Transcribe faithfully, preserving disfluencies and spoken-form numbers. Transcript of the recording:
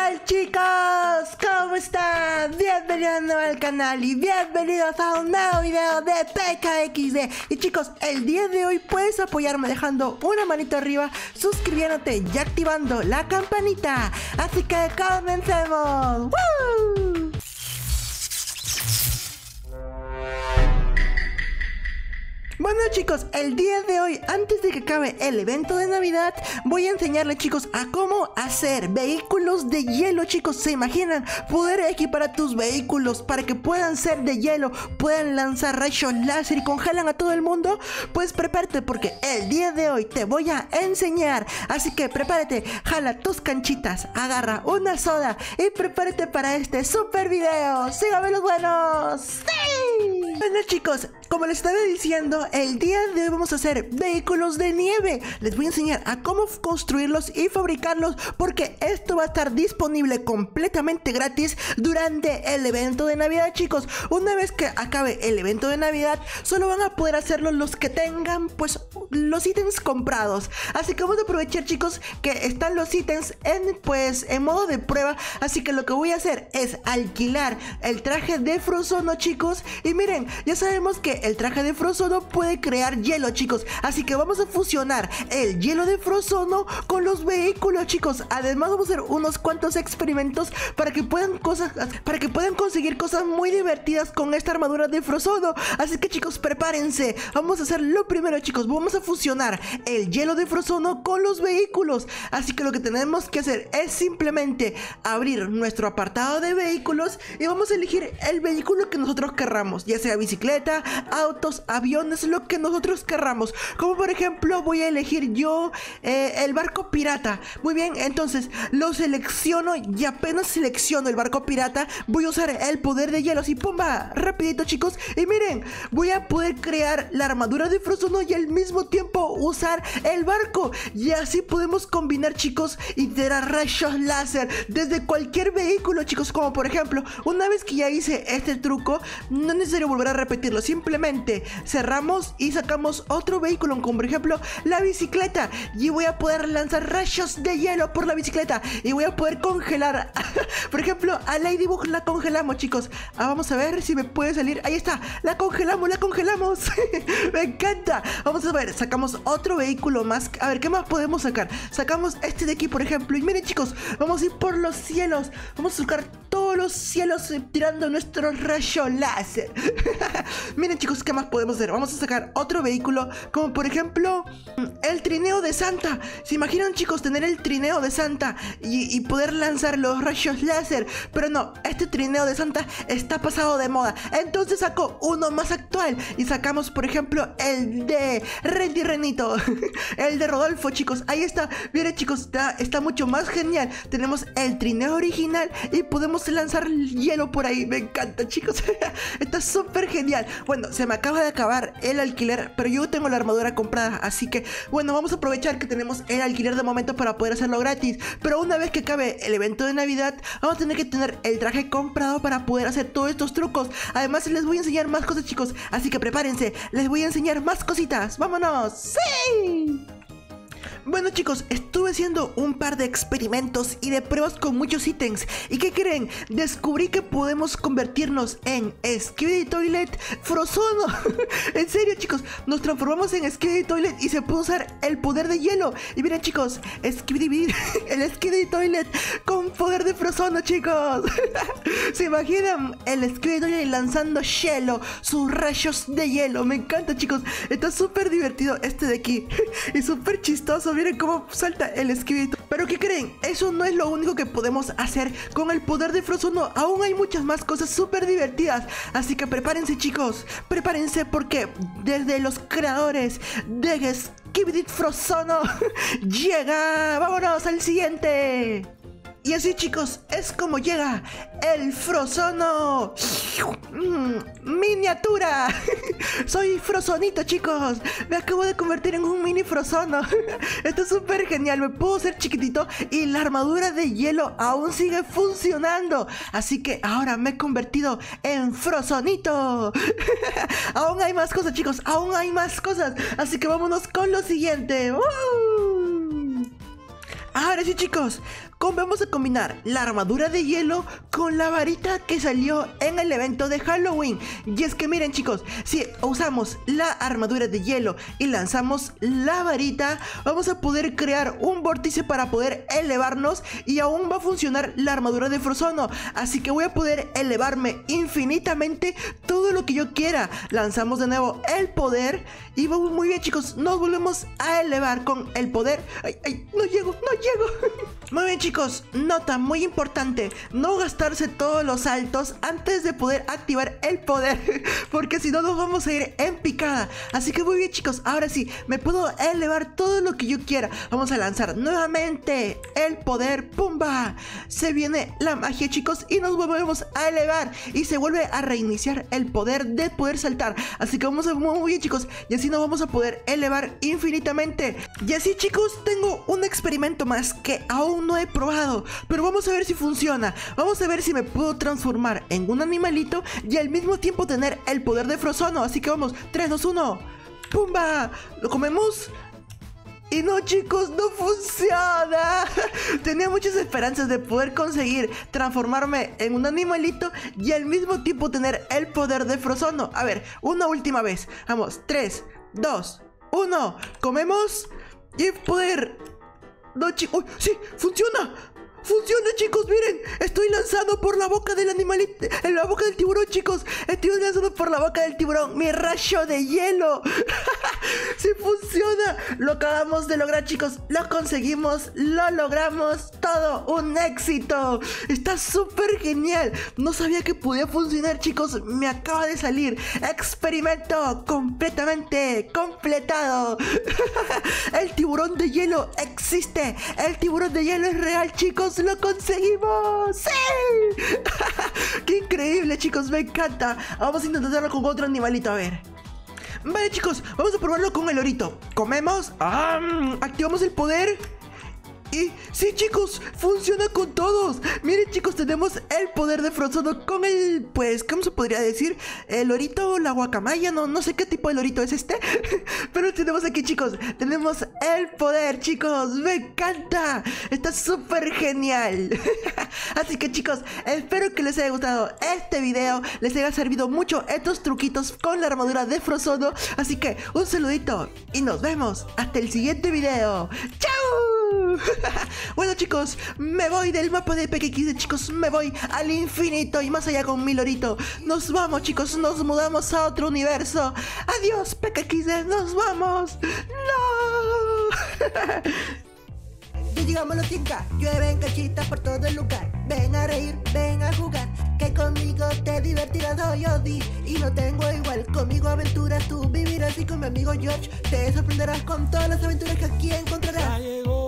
tal, chicos? ¿Cómo están? Bienvenidos al canal y bienvenidos a un nuevo video de P K X D. Y chicos, el día de hoy puedes apoyarme dejando una manito arriba, suscribiéndote y activando la campanita. Así que comencemos. ¡Woo! Bueno chicos, el día de hoy, antes de que acabe el evento de Navidad, voy a enseñarles chicos a cómo hacer vehículos de hielo. Chicos, ¿se imaginan poder equipar a tus vehículos para que puedan ser de hielo, puedan lanzar rayos láser y congelan a todo el mundo? Pues prepárate porque el día de hoy te voy a enseñar. Así que prepárate, jala tus canchitas, agarra una soda y prepárate para este super video. ¡Síganme los buenos! ¡Sí! Bueno chicos, como les estaba diciendo, el día de hoy vamos a hacer vehículos de nieve. Les voy a enseñar a cómo construirlos y fabricarlos, porque esto va a estar disponible completamente gratis durante el evento de Navidad, chicos. Una vez que acabe el evento de Navidad, solo van a poder hacerlo los que tengan pues los ítems comprados. Así que vamos a aprovechar, chicos, que están los ítems en pues en modo de prueba. Así que lo que voy a hacer es alquilar el traje de Frozono, chicos. Y miren, ya sabemos que el traje de Frozono puede crear hielo, chicos. Así que vamos a fusionar el hielo de Frozono con los vehículos, chicos. Además vamos a hacer unos cuantos experimentos para que puedan cosas, para que puedan conseguir cosas muy divertidas con esta armadura de Frozono. Así que chicos, prepárense. Vamos a hacer lo primero, chicos. Vamos a fusionar el hielo de Frozono con los vehículos. Así que lo que tenemos que hacer es simplemente abrir nuestro apartado de vehículos y vamos a elegir el vehículo que nosotros querramos, ya sea bicicleta, autos, aviones, lo que nosotros querramos. Como por ejemplo voy a elegir yo eh, el barco pirata. Muy bien, entonces lo selecciono y apenas selecciono el barco pirata voy a usar el poder de hielo. Así, pumba, rapidito, chicos. Y miren, voy a poder crear la armadura de Frozono y al mismo tiempo usar el barco. Y así podemos combinar, chicos, y tirar rayos láser desde cualquier vehículo, chicos. Como por ejemplo, una vez que ya hice este truco, no es necesario volver a repetirlo. Simplemente cerramos y sacamos otro vehículo, como por ejemplo la bicicleta, y voy a poder lanzar rayos de hielo por la bicicleta y voy a poder congelar por ejemplo a Ladybug. La congelamos, chicos. Ah, vamos a ver si me puede salir. Ahí está, la congelamos, la congelamos. Me encanta. Vamos a ver, sacamos otro vehículo más. A ver, ¿qué más podemos sacar? Sacamos este de aquí, por ejemplo. Y miren, chicos, vamos a ir por los cielos. Vamos a sacar todos los cielos eh, tirando nuestro rayo láser. Miren, chicos, ¿qué más podemos hacer? Vamos a sacar otro vehículo, como por ejemplo el trineo de Santa. ¿Se imaginan, chicos, tener el trineo de Santa y, y poder lanzar los rayos láser? Pero no, este trineo de Santa está pasado de moda. Entonces saco uno más actual y sacamos, por ejemplo, el de Rendy Renito. El de Rodolfo, chicos. Ahí está. Miren, chicos, está, está mucho más genial. Tenemos el trineo original y podemos lanzar hielo por ahí. Me encanta, chicos. Está súper genial. Bueno, se me acaba de acabar el alquiler, pero yo tengo la armadura comprada, así que bueno, vamos a aprovechar que tenemos el alquiler de momento para poder hacerlo gratis. Pero una vez que acabe el evento de Navidad, vamos a tener que tener el traje comprado para poder hacer todos estos trucos. Además les voy a enseñar más cosas, chicos, así que prepárense, les voy a enseñar más cositas. ¡Vámonos! ¡Sí! Bueno chicos, estuve haciendo un par de experimentos y de pruebas con muchos ítems. ¿Y qué creen? Descubrí que podemos convertirnos en Skibidi Toilet Frozono. En serio, chicos, nos transformamos en Skibidi Toilet y se puede usar el poder de hielo. Y miren, chicos, Skibidi, el Skibidi Toilet con poder de Frozono, chicos. ¿Se imaginan el Skibidi Toilet lanzando hielo, sus rayos de hielo? Me encanta, chicos. Está súper divertido este de aquí y súper chistoso. Miren cómo salta el Skibidi. Pero ¿qué creen? Eso no es lo único que podemos hacer con el poder de Frozono. Aún hay muchas más cosas súper divertidas. Así que prepárense, chicos. Prepárense porque desde los creadores de Skibidi Frozono llega... ¡Vámonos al siguiente! Y así, chicos, es como llega el Frozono mm, miniatura. Soy Frozonito, chicos. Me acabo de convertir en un mini Frozono. Esto es súper genial. Me puedo hacer chiquitito y la armadura de hielo aún sigue funcionando. Así que ahora me he convertido en Frozonito. Aún hay más cosas, chicos. Aún hay más cosas. Así que vámonos con lo siguiente. ¡Uh! Ahora sí, chicos, con- vamos a combinar la armadura de hielo con la varita que salió en el evento de Halloween. Y es que miren chicos, si usamos la armadura de hielo y lanzamos la varita, vamos a poder crear un vórtice para poder elevarnos, y aún va a funcionar la armadura de Frozono. Así que voy a poder elevarme infinitamente todo lo que yo quiera. Lanzamos de nuevo el poder y vamos muy bien chicos, nos volvemos a elevar con el poder. Ay, ay, no llego, no llego. Muy bien chicos, nota muy importante, no gastarse todos los saltos antes de poder activar el poder, porque si no nos vamos a ir en picada. Así que muy bien chicos, ahora sí, me puedo elevar todo lo que yo quiera. Vamos a lanzar nuevamente el poder, ¡pumba! Se viene la magia chicos y nos volvemos a elevar y se vuelve a reiniciar el poder de poder saltar. Así que vamos a muy, muy bien chicos, y así nos vamos a poder elevar infinitamente. Y así chicos, tengo un experimento más que aún no he probado, pero vamos a ver si funciona. Vamos a ver si me puedo transformar en un animalito y al mismo tiempo tener el poder de Frozono. Así que vamos, tres, dos, uno, ¡pumba! ¿Lo comemos? Y no chicos, no funciona. Tenía muchas esperanzas de poder conseguir transformarme en un animalito y al mismo tiempo tener el poder de Frozono. A ver, una última vez. Vamos, tres, dos, uno, comemos y poder. No chicos, sí, funciona. Funciona chicos, miren, estoy lanzando por la boca del animalito, en la boca del tiburón chicos. Estoy lanzando por la boca del tiburón mi rayo de hielo. Sí funciona, lo acabamos de lograr chicos, lo conseguimos, lo logramos, todo un éxito. Está súper genial, no sabía que podía funcionar chicos, me acaba de salir. Experimento completamente completado. El tiburón de hielo existe, el tiburón de hielo es real chicos. ¡Lo conseguimos! ¡Sí! ¡Qué increíble, chicos! ¡Me encanta! Vamos a intentarlo con otro animalito, a ver. Vale, chicos, vamos a probarlo con el lorito. ¿Comemos? ¡Ah! Activamos el poder. Y sí chicos, funciona con todos. Miren chicos, tenemos el poder de Frozono con el, pues, ¿cómo se podría decir? El lorito o la guacamaya, no, no sé qué tipo de lorito es este. Pero tenemos aquí chicos, tenemos el poder chicos, me encanta. Está súper genial. Así que chicos, espero que les haya gustado este video, les haya servido mucho estos truquitos con la armadura de Frozono. Así que un saludito y nos vemos hasta el siguiente video. ¡Chao! Bueno chicos, me voy del mapa de P K X D chicos, me voy al infinito y más allá con mi lorito. Nos vamos chicos, nos mudamos a otro universo. Adiós P K X D, nos vamos. No. Ya llegamos los cien K, llueven cachitas por todo el lugar. Ven a reír, ven a jugar, que conmigo te divertirás hoy o di. Y no tengo igual, conmigo aventuras tú vivirás y con mi amigo George te sorprenderás con todas las aventuras que aquí encontrarás. Ya llegó